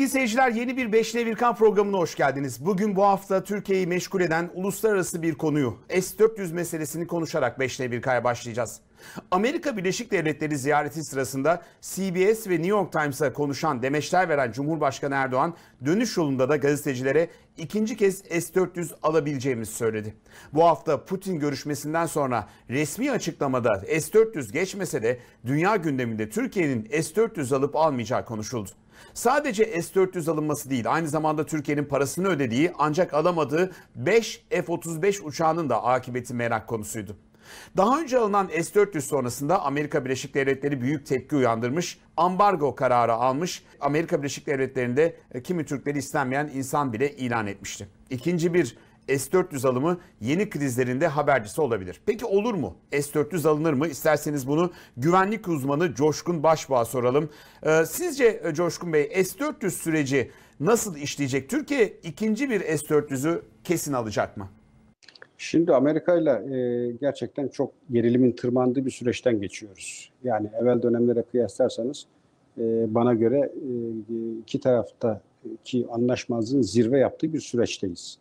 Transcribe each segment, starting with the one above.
Sevgili seyirciler, yeni bir 5N1K programına hoş geldiniz. Bugün bu hafta Türkiye'yi meşgul eden uluslararası bir konuyu, S-400 meselesini konuşarak 5N1K'ya başlayacağız. Amerika Birleşik Devletleri ziyareti sırasında CBS ve New York Times'a konuşan, demeçler veren Cumhurbaşkanı Erdoğan, dönüş yolunda da gazetecilere ikinci kez S-400 alabileceğimizi söyledi. Bu hafta Putin görüşmesinden sonra resmi açıklamada S-400 geçmese de dünya gündeminde Türkiye'nin S-400 alıp almayacağı konuşuldu. Sadece S-400 alınması değil, aynı zamanda Türkiye'nin parasını ödediği ancak alamadığı 5 F-35 uçağının da akıbeti merak konusuydu. Daha önce alınan S-400 sonrasında Amerika Birleşik Devletleri büyük tepki uyandırmış, ambargo kararı almış, Amerika Birleşik Devletleri'nde kimi Türkleri istenmeyen insan bile ilan etmişti. İkinci bir S-400 alımı yeni krizlerinde habercisi olabilir. Peki olur mu? S-400 alınır mı? İsterseniz bunu güvenlik uzmanı Coşkun Başbuğ'a soralım. Sizce Coşkun Bey, S-400 süreci nasıl işleyecek? Türkiye ikinci bir S-400'ü kesin alacak mı? Şimdi Amerika ile gerçekten çok gerilimin tırmandığı bir süreçten geçiyoruz. Yani evvel dönemlere kıyaslarsanız bana göre iki taraftaki anlaşmazlığın zirve yaptığı bir süreçteyiz.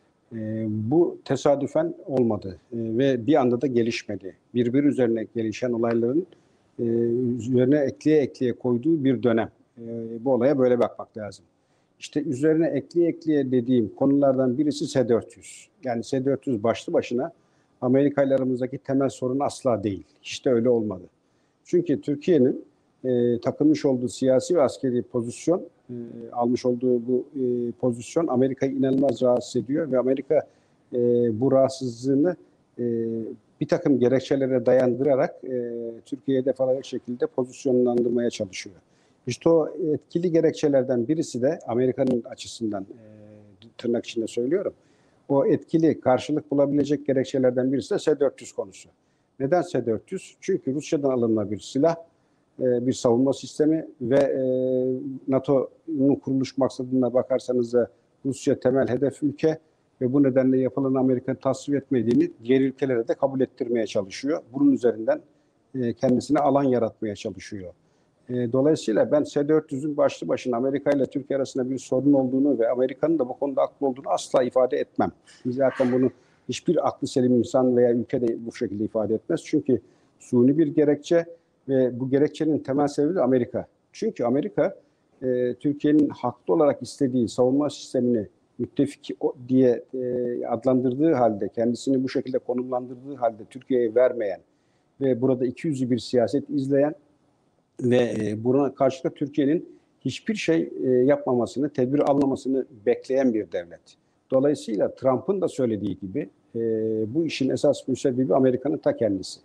Bu tesadüfen olmadı ve bir anda da gelişmedi. Birbiri üzerine gelişen olayların üzerine ekleye koyduğu bir dönem. Bu olaya böyle bakmak lazım. İşte üzerine ekleye dediğim konulardan birisi S-400. Yani S-400 başlı başına Amerika ile aramızdaki temel sorun asla değil. Hiç de öyle olmadı. Çünkü Türkiye'nin takılmış olduğu siyasi ve askeri pozisyon, almış olduğu bu pozisyon Amerika'yı inanılmaz rahatsız ediyor ve Amerika bu rahatsızlığını bir takım gerekçelere dayandırarak Türkiye'ye hedef alacak şekilde pozisyonlandırmaya çalışıyor. İşte o etkili gerekçelerden birisi de Amerika'nın açısından tırnak içinde söylüyorum. O etkili karşılık bulabilecek gerekçelerden birisi de S-400 konusu. Neden S-400? Çünkü Rusya'dan alınma bir silah, bir savunma sistemi ve NATO'nun kuruluş maksadına bakarsanız da Rusya temel hedef ülke ve bu nedenle yapılan Amerika'nın tasvip etmediğini diğer ülkelere de kabul ettirmeye çalışıyor. Bunun üzerinden kendisine alan yaratmaya çalışıyor. Dolayısıyla ben S-400'ün başlı başına Amerika ile Türkiye arasında bir sorun olduğunu ve Amerika'nın da bu konuda haklı olduğunu asla ifade etmem. Zaten bunu hiçbir aklı selim insan veya ülke de bu şekilde ifade etmez. Çünkü suni bir gerekçe ve bu gerekçenin temel sebebi de Amerika. Çünkü Amerika Türkiye'nin haklı olarak istediği savunma sistemini müttefik diye adlandırdığı halde, kendisini bu şekilde konumlandırdığı halde Türkiye'ye vermeyen ve burada ikiyüzlü bir siyaset izleyen ve buna karşılık Türkiye'nin hiçbir şey yapmamasını, tedbir almamasını bekleyen bir devlet. Dolayısıyla Trump'ın da söylediği gibi bu işin esas müsebbibi Amerika'nın ta kendisi.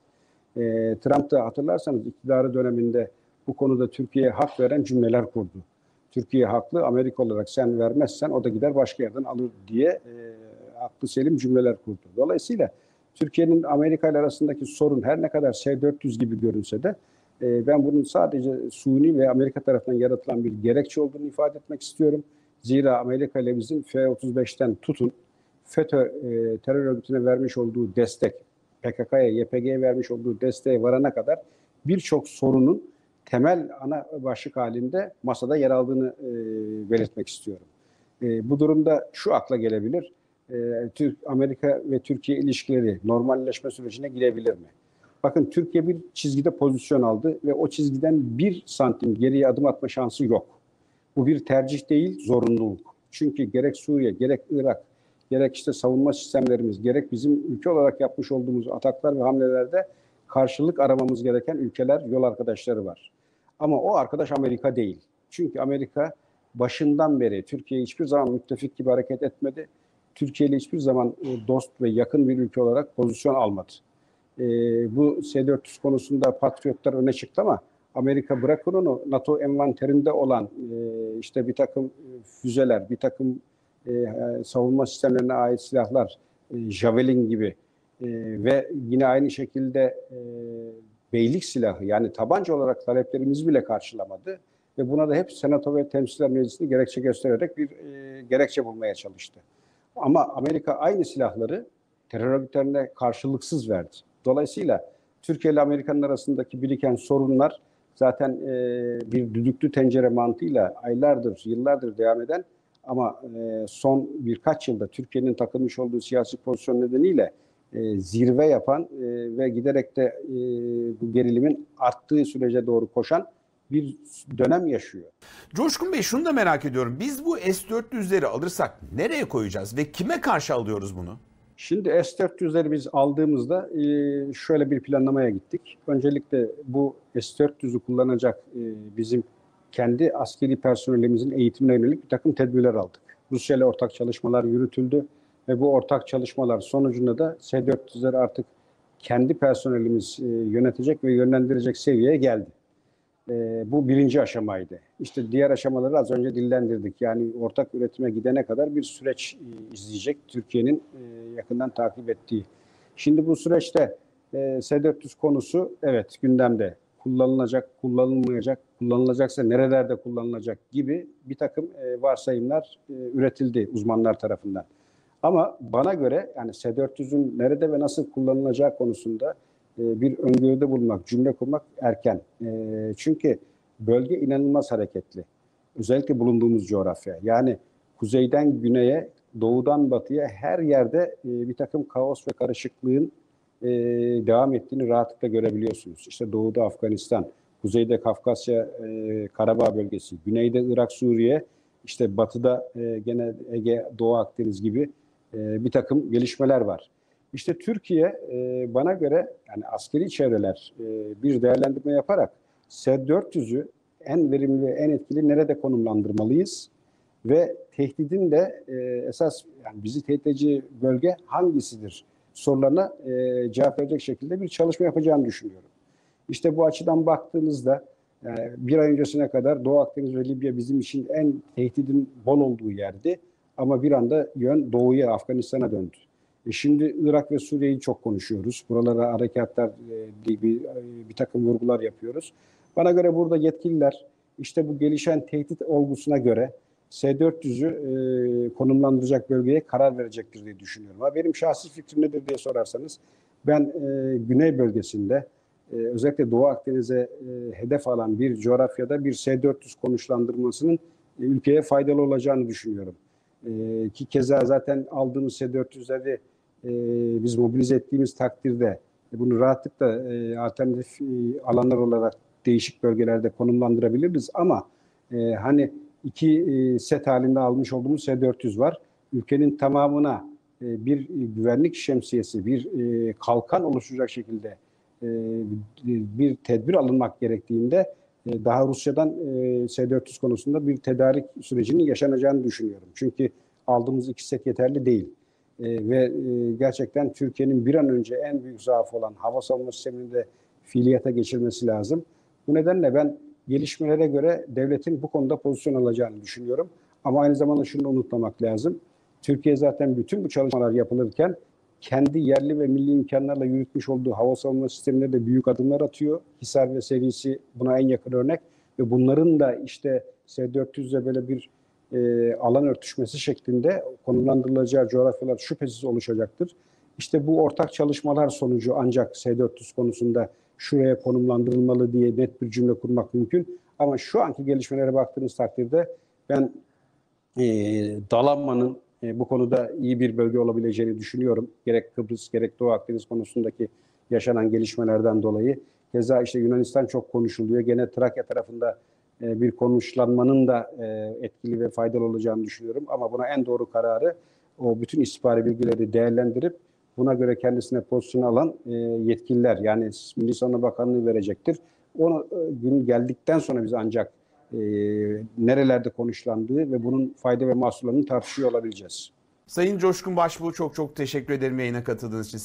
Trump da hatırlarsanız iktidarı döneminde bu konuda Türkiye'ye hak veren cümleler kurdu. Türkiye haklı, Amerika olarak sen vermezsen o da gider başka yerden alır diye aklı selim cümleler kurdu. Dolayısıyla Türkiye'nin Amerika ile arasındaki sorun her ne kadar S-400 gibi görünse de ben bunun sadece suni ve Amerika tarafından yaratılan bir gerekçe olduğunu ifade etmek istiyorum. Zira Amerika ile bizim F-35'ten tutun, FETÖ terör örgütüne vermiş olduğu destek, PKK'ya, YPG'ye vermiş olduğu desteğe varana kadar birçok sorunun temel ana başlık halinde masada yer aldığını belirtmek istiyorum. Bu durumda şu akla gelebilir, Amerika ve Türkiye ilişkileri normalleşme sürecine girebilir mi? Bakın Türkiye bir çizgide pozisyon aldı ve o çizgiden 1 santim geriye adım atma şansı yok. Bu bir tercih değil, zorunluluk. Çünkü gerek Suriye, gerek Irak, gerek işte savunma sistemlerimiz, gerek bizim ülke olarak yapmış olduğumuz ataklar ve hamlelerde karşılık aramamız gereken ülkeler, yol arkadaşları var. Ama o arkadaş Amerika değil. Çünkü Amerika başından beri Türkiye'ye hiçbir zaman müttefik gibi hareket etmedi. Türkiye ile hiçbir zaman dost ve yakın bir ülke olarak pozisyon almadı. Bu S-400 konusunda patriotlar öne çıktı ama Amerika bırakın onu, NATO envanterinde olan işte bir takım füzeler, bir takım savunma sistemlerine ait silahlar, Javelin gibi ve yine aynı şekilde beylik silahı yani tabanca olarak taleplerimizi bile karşılamadı ve buna da hep Senato ve Temsilciler Meclisi'ni gerekçe göstererek bir gerekçe bulmaya çalıştı. Ama Amerika aynı silahları terör örgütlerine karşılıksız verdi. Dolayısıyla Türkiye ile Amerika'nın arasındaki biriken sorunlar zaten bir düdüklü tencere mantığıyla aylardır, yıllardır devam eden ama son birkaç yılda Türkiye'nin takılmış olduğu siyasi pozisyon nedeniyle zirve yapan ve giderek de bu gerilimin arttığı sürece doğru koşan bir dönem yaşıyor. Coşkun Bey, şunu da merak ediyorum. Biz bu S-400'leri alırsak nereye koyacağız ve kime karşı alıyoruz bunu? Şimdi S-400'leri biz aldığımızda şöyle bir planlamaya gittik. Öncelikle bu S-400'ü kullanacak bizim kendi askeri personelimizin eğitimine yönelik bir takım tedbirler aldık. Rusya ile ortak çalışmalar yürütüldü ve bu ortak çalışmalar sonucunda da S-400'leri artık kendi personelimiz yönetecek ve yönlendirecek seviyeye geldi. Bu birinci aşamaydı. İşte diğer aşamaları az önce dillendirdik. Yani ortak üretime gidene kadar bir süreç izleyecek Türkiye'nin yakından takip ettiği. Şimdi bu süreçte S-400 konusu evet gündemde. Kullanılacak, kullanılmayacak, kullanılacaksa nerelerde kullanılacak gibi bir takım varsayımlar üretildi uzmanlar tarafından. Ama bana göre yani S-400'ün nerede ve nasıl kullanılacağı konusunda bir öngörüde bulunmak, cümle kurmak erken. Çünkü bölge inanılmaz hareketli. Özellikle bulunduğumuz coğrafya. Yani kuzeyden güneye, doğudan batıya her yerde bir takım kaos ve karışıklığın devam ettiğini rahatlıkla görebiliyorsunuz. İşte doğuda Afganistan, kuzeyde Kafkasya, Karabağ bölgesi, güneyde Irak, Suriye, işte batıda gene Ege, Doğu Akdeniz gibi bir takım gelişmeler var. İşte Türkiye bana göre yani askeri çevreler bir değerlendirme yaparak S-400'ü en verimli ve en etkili nerede konumlandırmalıyız ve tehdidin de esas yani bizi tehdit edici bölge hangisidir sorularına cevap verecek şekilde bir çalışma yapacağını düşünüyorum. İşte bu açıdan baktığınızda bir ay öncesine kadar Doğu Akdeniz ve Libya bizim için en tehdidin bol olduğu yerdi ama bir anda yön doğuya, Afganistan'a döndü. Şimdi Irak ve Suriye'yi çok konuşuyoruz. Buralara harekatlar, bir takım vurgular yapıyoruz. Bana göre burada yetkililer işte bu gelişen tehdit olgusuna göre S-400'ü konumlandıracak bölgeye karar verecektir diye düşünüyorum. Ama benim şahsi fikrim nedir diye sorarsanız ben Güney bölgesinde özellikle Doğu Akdeniz'e hedef alan bir coğrafyada bir S-400 konuşlandırmasının ülkeye faydalı olacağını düşünüyorum. Ki keza zaten aldığımız S-400'leri biz mobilize ettiğimiz takdirde bunu rahatlıkla alternatif alanlar olarak değişik bölgelerde konumlandırabiliriz ama hani iki set halinde almış olduğumuz S-400 var. Ülkenin tamamına bir güvenlik şemsiyesi, bir kalkan oluşacak şekilde bir tedbir alınmak gerektiğinde daha Rusya'dan S-400 konusunda bir tedarik sürecinin yaşanacağını düşünüyorum. Çünkü aldığımız iki set yeterli değil. Ve gerçekten Türkiye'nin bir an önce en büyük zaafı olan hava savunma sistemini de fiiliyata geçirmesi lazım. Bu nedenle ben gelişmelere göre devletin bu konuda pozisyon alacağını düşünüyorum. Ama aynı zamanda şunu da unutmamak lazım. Türkiye zaten bütün bu çalışmalar yapılırken kendi yerli ve milli imkanlarla yürütmüş olduğu hava savunma sistemine de büyük adımlar atıyor. Hisar ve serisi buna en yakın örnek. Ve bunların da işte S-400'le böyle bir alan örtüşmesi şeklinde konumlandırılacağı coğrafyalar şüphesiz oluşacaktır. İşte bu ortak çalışmalar sonucu ancak S-400 konusunda şuraya konumlandırılmalı diye net bir cümle kurmak mümkün. Ama şu anki gelişmelere baktığınız takdirde ben Dalaman'ın bu konuda iyi bir bölge olabileceğini düşünüyorum. Gerek Kıbrıs gerek Doğu Akdeniz konusundaki yaşanan gelişmelerden dolayı. Keza işte Yunanistan çok konuşuluyor. Gene Trakya tarafında bir konuşlanmanın da etkili ve faydalı olacağını düşünüyorum. Ama buna en doğru kararı o bütün istihbari bilgileri değerlendirip buna göre kendisine pozisyon alan yetkililer yani Milli Savunma Bakanlığı verecektir. O gün geldikten sonra biz ancak nerelerde konuşlandığı ve bunun fayda ve mahsullarını tartışıyor olabileceğiz. Sayın Coşkun Başbuğ, çok teşekkür ederim yayına katıldığınız için.